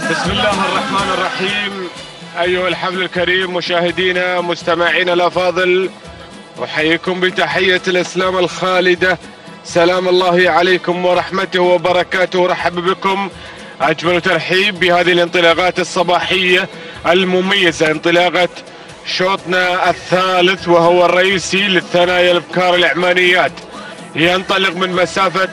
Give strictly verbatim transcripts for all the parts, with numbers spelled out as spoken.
بسم الله الرحمن الرحيم. أيها الحفل الكريم، مشاهدينا مستمعينا الأفاضل، أحييكم بتحية الإسلام الخالدة. سلام الله عليكم ورحمته وبركاته. رحب بكم أجمل ترحيب بهذه الانطلاقات الصباحية المميزة، انطلاقة شوطنا الثالث وهو الرئيسي للثنايا الأبكار العمانيات. ينطلق من مسافة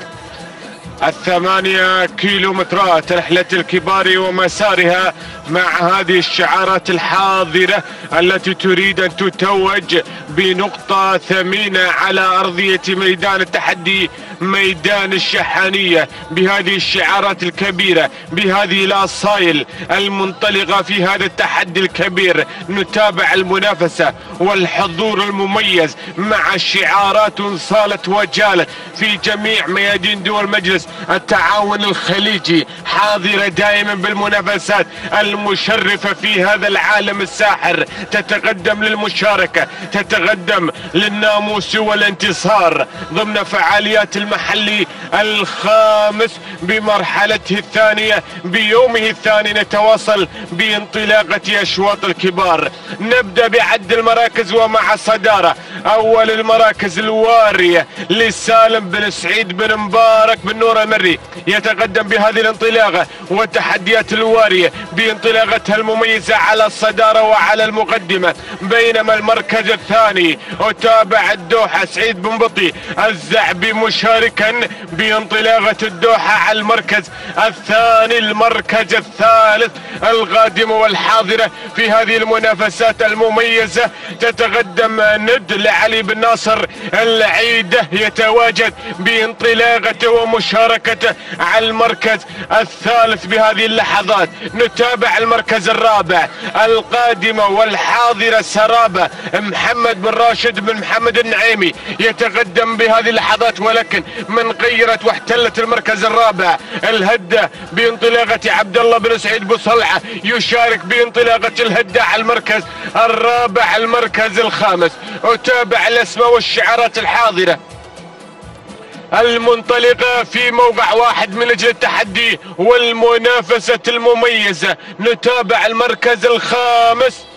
الثمانية كيلومترات رحلة الكبار ومسارها مع هذه الشعارات الحاضرة التي تريد أن تتوج بنقطة ثمينة على أرضية ميدان التحدي، ميدان الشحانية، بهذه الشعارات الكبيرة، بهذه الأصايل المنطلقة في هذا التحدي الكبير. نتابع المنافسة والحضور المميز مع شعارات صالت وجالت في جميع ميادين دول مجلس التعاون الخليجي، حاضرة دائما بالمنافسات المشرفة في هذا العالم الساحر، تتقدم للمشاركة، تتقدم للناموس والانتصار ضمن فعاليات المحلي الخامس بمرحلته الثانية بيومه الثاني. نتواصل بانطلاقة أشواط الكبار. نبدأ بعد المراكز ومع صدارة أول المراكز الوارية لسالم بن سعيد بن مبارك بن نور المري، يتقدم بهذه الانطلاقة والتحديات الوارية بانطلاقتها المميزة على الصدارة وعلى المقدمة. بينما المركز الثاني أتابع الدوحة سعيد بن بطي الزعبي مشاركا بانطلاقة الدوحة على المركز الثاني. المركز الثالث القادمة والحاضرة في هذه المنافسات المميزة تتقدم ند لعلي بن ناصر العيدة، يتواجد بانطلاقته ومشاركته على المركز الثالث بهذه اللحظات. نتابع المركز الرابع القادمة والحاضرة سرابة محمد بن راشد بن محمد النعيمي، يتقدم بهذه اللحظات، ولكن من غيرت واحتلت المركز الرابع الهدة بانطلاقة عبد الله بن سعيد بصلعة، يشارك بانطلاقة الهدة على المركز الرابع. المركز الخامس أتابع الأسماء والشعارات الحاضرة المنطلقة في موقع واحد من أجل التحدي والمنافسة المميزة. نتابع المركز الخامس.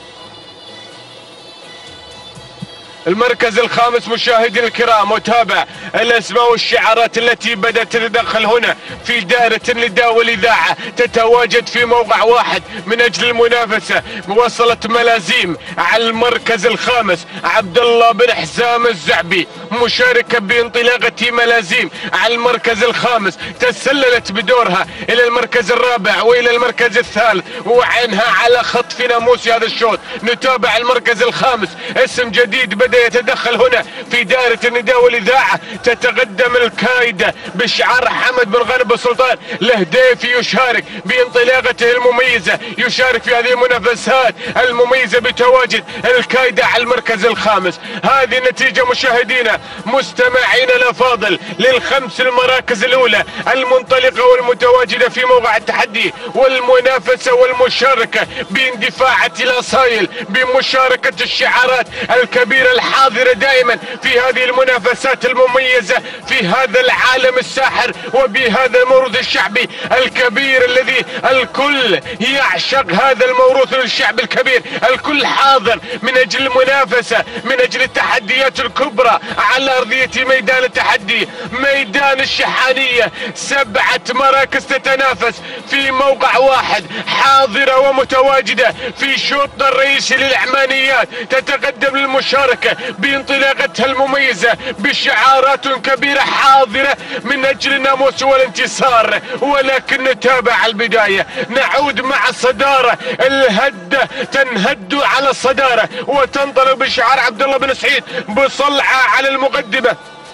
المركز الخامس مشاهدينا الكرام، وتابع الاسماء والشعارات التي بدأت تتدخل هنا في دائرة النداء والإذاعة، تتواجد في موقع واحد من أجل المنافسة. وصلت ملازيم على المركز الخامس عبد الله بن حسام الزعبي مشاركة بانطلاقة ملازيم على المركز الخامس، تسللت بدورها إلى المركز الرابع وإلى المركز الثالث وعينها على خطف ناموس هذا الشوط. نتابع المركز الخامس، اسم جديد بدأ يتدخل هنا في دائرة النداء والإذاعة، تتقدم الكايدة بشعار حمد بن غانم بن سلطان الهديفي، يشارك بانطلاقته المميزة، يشارك في هذه المنافسات المميزة بتواجد الكايدة على المركز الخامس. هذه النتيجة مشاهدينا مستمعينا الأفاضل للخمس المراكز الأولى المنطلقة والمتواجدة في موقع التحدي والمنافسة والمشاركة باندفاعة الأصايل، بمشاركة الشعارات الكبيرة الحاضرة دائما في هذه المنافسات المميزة في هذا العالم الساحر وبهذا الموروث الشعبي الكبير الذي الكل يعشق. هذا الموروث الشعبي الكبير الكل حاضر من أجل المنافسة، من أجل التحديات الكبرى على أرضية ميدان التحدي، ميدان الشحانية. سبعة مراكز تتنافس في موقع واحد، حاضرة ومتواجدة في شوطنا الرئيسي للعمانيات، تتقدم للمشاركة بانطلاقتها المميزة بشعارات كبيرة حاضرة من أجل الناموس والانتصار. ولكن نتابع البداية، نعود مع الصدارة، الهدة تنهد على الصدارة وتنطلق بشعار عبد الله بن سعيد بصلعة على المقدمة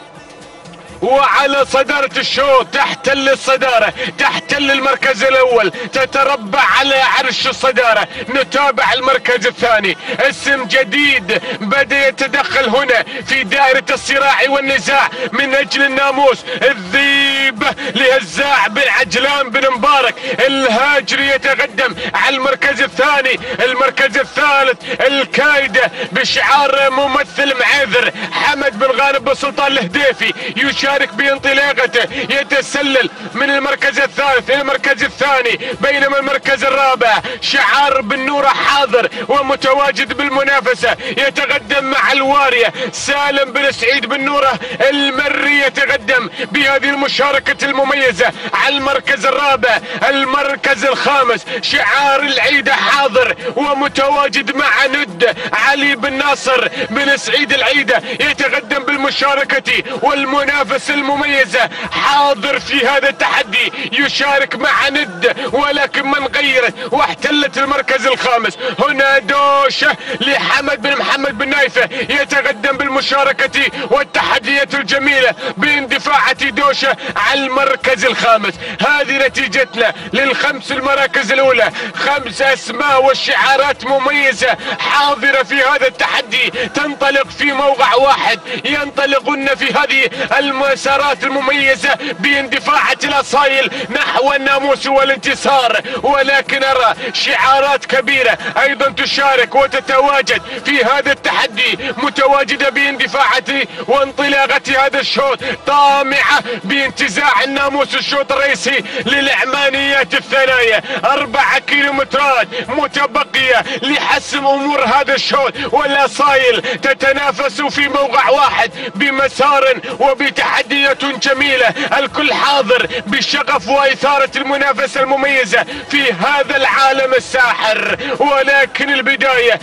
وعلى صدارة الشوط، تحتل الصدارة، تحتل المركز الأول، تتربع على عرش الصدارة. نتابع المركز الثاني، اسم جديد بدأ يتدخل هنا في دائرة الصراع والنزاع من أجل الناموس، الذي ذيبة لهزاع بن عجلان بن مبارك. الهاجري يتقدم على المركز الثاني. المركز الثالث الكايدة بشعار ممثل معذر حمد بن غانم بن سلطان الهديفي يشارك بانطلاقته، يتسلل من المركز الثالث الى المركز الثاني، بينما المركز الرابع شعار بن نورة حاضر ومتواجد بالمنافسة، يتقدم مع الوارية سالم بن سعيد بن نورة المري يتقدم بهذه المشاركة المميزة على المركز الرابع. المركز الخامس شعار العيدة حاضر ومتواجد مع ند علي بن ناصر بن سعيد العيدة يتقدم بالمشاركة والمنافسة المميزة، حاضر في هذا التحدي يشارك مع ند، ولكن من غيرت واحتلت المركز الخامس. هنا دوشة لحمد بن محمد بن نايفة يتقدم بالمشاركة والتحديات الجميلة باندفاعة دوشة على المركز الخامس. هذه نتيجتنا للخمس المراكز الاولى، خمس اسماء والشعارات مميزة حاضرة في هذا التحدي، تنطلق في موقع واحد، ينطلقون في هذه المسارات المميزة باندفاعة الاصايل نحو الناموس والانتصار. ولكن ارى شعارات كبيرة ايضا تشارك وتتواجد في هذا التحدي، متواجدة باندفاعة وانطلاقة هذا الشوط، طامعة بانتزاع الناموس الشوط الرئيسي للعمانيات الثنايا. اربع كيلومترات متبقية لحسم امور هذا الشوط، والاصايل تتنافس في موقع واحد بمسار وبتحديات جميلة، الكل حاضر بشغف واثارة المنافسة المميزة في هذا العالم الساحر. ولكن البداية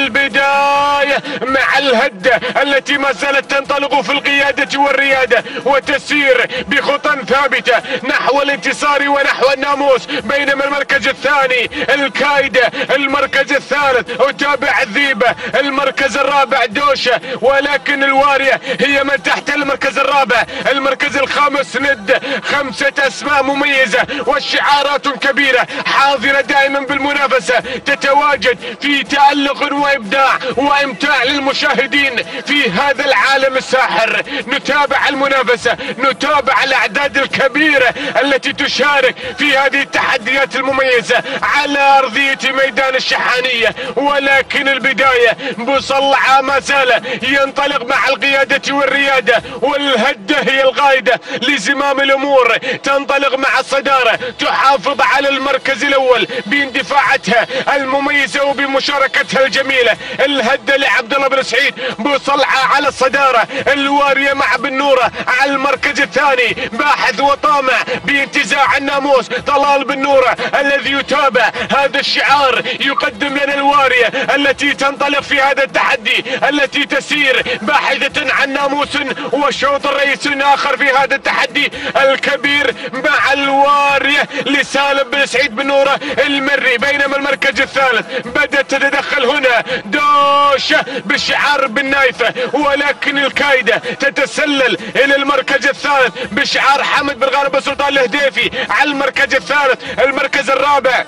البداية مع الهدة التي ما زالت تنطلق في القيادة والريادة وتسير بخطى ثابتة نحو الانتصار ونحو الناموس، بينما المركز الثاني الكايدة، المركز الثالث أتابع الذيبة، المركز الرابع دوشة، ولكن الوارية هي من تحت المركز الرابع. المركز الخامس ند، خمسة اسماء مميزة والشعارات كبيرة حاضرة دائما بالمنافسة، تتواجد في تألق وإبداع وإمتاع للمشاهدين في هذا العالم الساحر. نتابع المنافسة، نتابع الأعداد الكبيرة التي تشارك في هذه التحديات المميزة على أرضية ميدان الشحانية. ولكن البداية بصلعة ما زال ينطلق مع القيادة والريادة، والهدة هي القائدة لزمام الأمور، تنطلق مع الصدارة، تحافظ على المركز الأول باندفاعاتها المميزة وبمشاركتها الجميلة. الهدة لعبد الله بن سعيد بصلعة على الصدارة، الوارية مع بن نورة على المركز الثاني، باحث وطامع بانتزاع الناموس طلال بن نورة الذي يتابع هذا الشعار. يقدم لنا الوارية التي تنطلق في هذا التحدي، التي تسير باحثة عن ناموس وشوط رئيس اخر في هذا التحدي الكبير مع الوارية لسالم بن سعيد بن نورة المري. بينما المركز الثالث بدأت تتدخل هنا دوشة بشعار بن نايفة، ولكن الكايدة تتسلل الى المركز الثالث بشعار حمد بن غانم بن سلطان الهديفي على المركز الثالث. المركز الرابع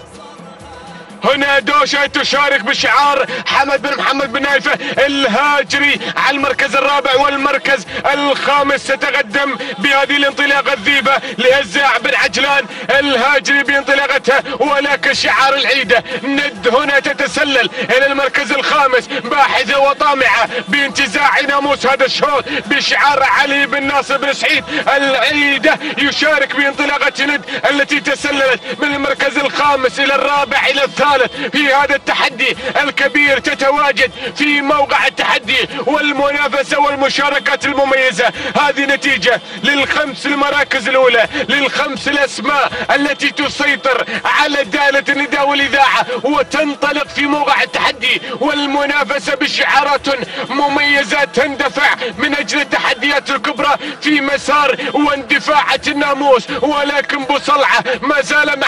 هنا دوشة تشارك بشعار حمد بن محمد بن نايفة الهاجري على المركز الرابع. والمركز الخامس تتقدم بهذه الانطلاقة الذيبة لهزاع بن عجلان الهاجري بانطلاقتها، ولكن شعار العيدة ند هنا تتسلل الى المركز الخامس باحثة وطامعة بانتزاع ناموس هذا الشوط بشعار علي بن ناصر بن سعيد العيدة، يشارك بانطلاقة ند التي تسللت من المركز الخامس الى الرابع الى الثالث في هذا التحدي الكبير، تتواجد في موقع التحدي والمنافسة والمشاركات المميزة. هذه نتيجة للخمس المراكز الأولى، للخمس الأسماء التي تسيطر على دالة النداء والإذاعة وتنطلق في موقع التحدي والمنافسة بشعارات مميزة تندفع من أجل التحديات الكبرى في مسار واندفاعة الناموس. ولكن بصلعة ما زال مع الغيادة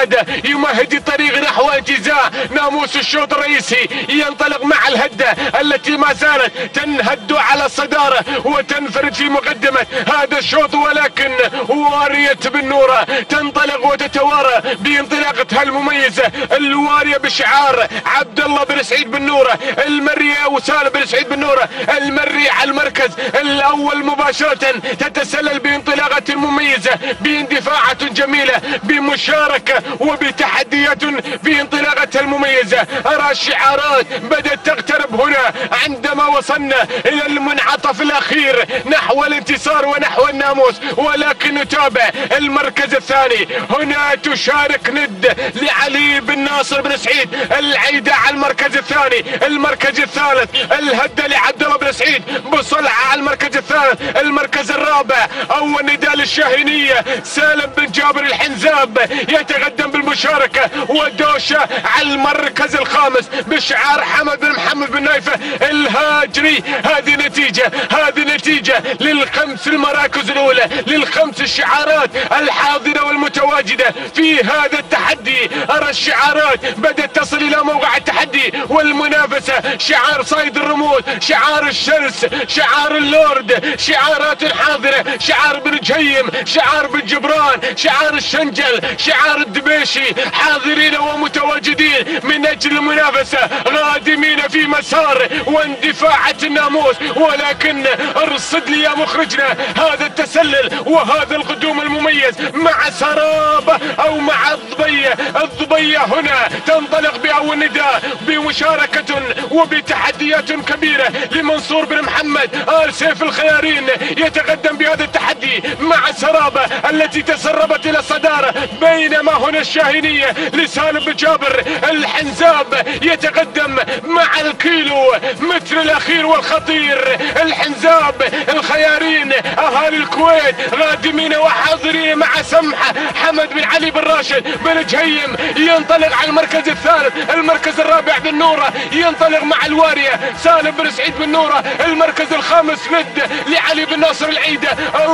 كالعادة يمهد الطريق نحو انتزاع ناموس الشوط الرئيسي. ينطلق مع الهدة التي ما زالت تنهد على الصدارة وتنفرد في مقدمة هذا الشوط، ولكن وارية بن نورة تنطلق وتتوارى بانطلاقتها المميزة. الوارية بشعار عبد الله بن سعيد بن نورة، المري وسالم بن سعيد بن نورة، المري على المركز الاول مباشرة، تتسلل بانطلاقة مميزة باندفاعة جميلة بمشاركة وبتحديات بانطلاقتها المميزة. ارى الشعارات بدأت تقترب هنا عندما وصلنا الى المنعطف الاخير نحو الانتصار ونحو الناموس، ولكن نتابع المركز الثاني. هنا تشارك ند لعلي بن ناصر بن سعيد العيدة على المركز الثاني. المركز الثالث الهدة لعبد الله بن سعيد بصلعة على المركز الثالث. المركز الرابع اول نداء للشاهينية سالم بن جابر الحنزاب يتقدم بالمشاركة، ودوشة على المركز الخامس بشعار حمد بن محمد بن نايفة الهاجري. هذه نتيجة هذه نتيجة للخمس المراكز الاولى، للخمس الشعارات الحاضرة والمتواجدة في هذا التحدي. ارى الشعارات بدأت تصل الى موقع التحدي والمنافسة. شعار صيد الرموز، شعار الشرس، شعار اللورد، شعارات حاضرة، شعار بن جهيم، شعار بن جبران، شعار الشنجل، شعار الدبيشي، حاضرين ومتواجدين من اجل المنافسة، غادمين في مسار واندفاعة الناموس. ولكن ارصد لي يا مخرجنا هذا التسلل وهذا القدوم المميز مع سراب او مع الضبية. الضبية هنا تنطلق باول نداء بمشاركة وبتحديات كبيرة لمنصور بن محمد آل سيف الخيارين، يتقدم بهذا التحدي مع سرابة التي تسربت الى الصدارة، بينما هنا الشاهينية لسالم بن جابر الحنزاب يتقدم مع الكيلو متر الاخير والخطير. الحنزاب الخيارين اهالي الكويت غادمين وحاضرين مع سمحة حمد بن علي بن راشد بن جهيم ينطلق على المركز الثالث. المركز الرابع بن نورة ينطلق مع الوارية سالم بن سعيد بن نورة. المركز الخامس ند لعلي بن ناصر العيدة.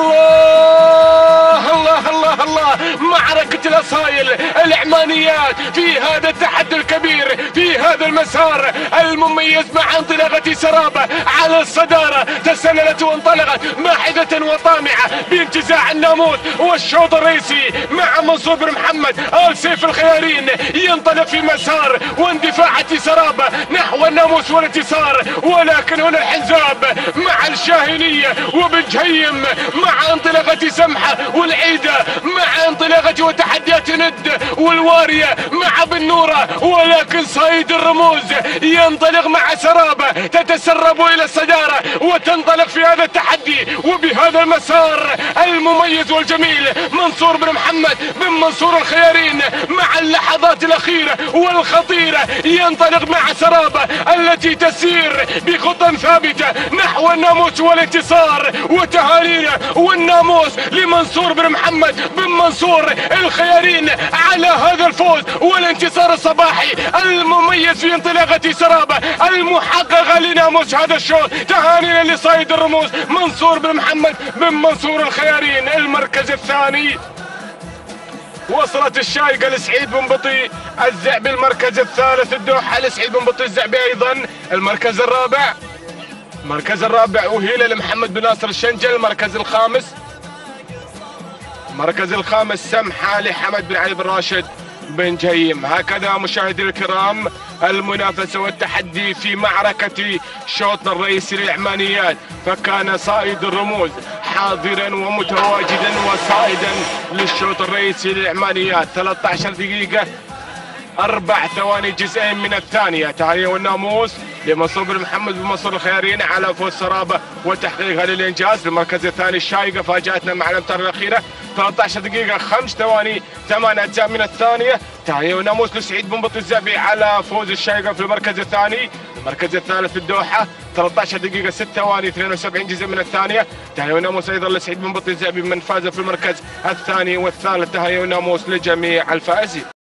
الله الله الله الله، معركة الاصايل العمانيات في هذا التحدي الكبير في هذا المسار المميز مع انطلاقة سرابة على الصدارة. تسللت وانطلقت باحثة وطامعة بانتزاع الناموس والشوط الرئيسي مع منصور بن محمد آل سيف الخيارين ينطلق في مسار واندفاعة سرابة نحو الناموس والانتصار. ولكن هنا الحنزاب مع الشاهينية وبن جهيم مع انطلاقة سمحة والعيدة مع انطلاقة وتحديات ند والوارية مع بن نورة. ولكن صيد الرموز ينطلق مع سرابة تتسرب الى الصدارة وتنطلق في هذا التحدي وبهذا المسار المميز والجميل. منصور بن محمد بن منصور الخيارين مع اللحظات الاخيرة والخطيرة ينطلق مع سرابة التي تسير بخطى ثابتة نحو الناموس والانتصار. وتهانينا والناموس لمنصور بن محمد بن منصور الخيارين على هذا الفوز والانتصار الصباحي المميز في انطلاقة سرابة المحققة لناموس هذا الشوط. تهانينا لصيد الرموز منصور بن محمد بن منصور الخيارين. المركز الثاني وصلت الشايقة لسعيد بن بطيء الزعبي. المركز الثالث الدوحة لسعيد بن بطيء الزعبي ايضا. المركز الرابع المركز الرابع أهيلة لمحمد بن ناصر الشنجل. المركز الخامس المركز الخامس سمحة لحمد بن علي بن راشد بن جهيم. هكذا مشاهدي الكرام المنافسة والتحدي في معركة شوطنا الرئيسي للعمانيات، فكان صائد الرموز حاضرا ومتواجدا وصائدا للشوط الرئيسي للعمانيات. ثلاثة عشر دقيقة أربع ثواني جزئين من الثانية. تهاني والناموس لمنصور بن محمد بن منصور الخيارين على فوز سرابة وتحقيقها للإنجاز. المركز الثاني الشايقة فاجأتنا مع الأمتار الأخيرة. ثلاثة عشر دقيقة خمس ثواني ثمان أجزاء من الثانية. تهاني والناموس لسعيد بن بطيء الزعبي على فوز الشايقة في المركز الثاني. المركز الثالث الدوحة ثلاثة عشر دقيقة ست ثواني اثنين وسبعين جزء من الثانية. تهاني والناموس أيضا لسعيد بن بطيء الزعبي من فاز في المركز الثاني والثالث. تهاني والناموس لجميع الفائزين.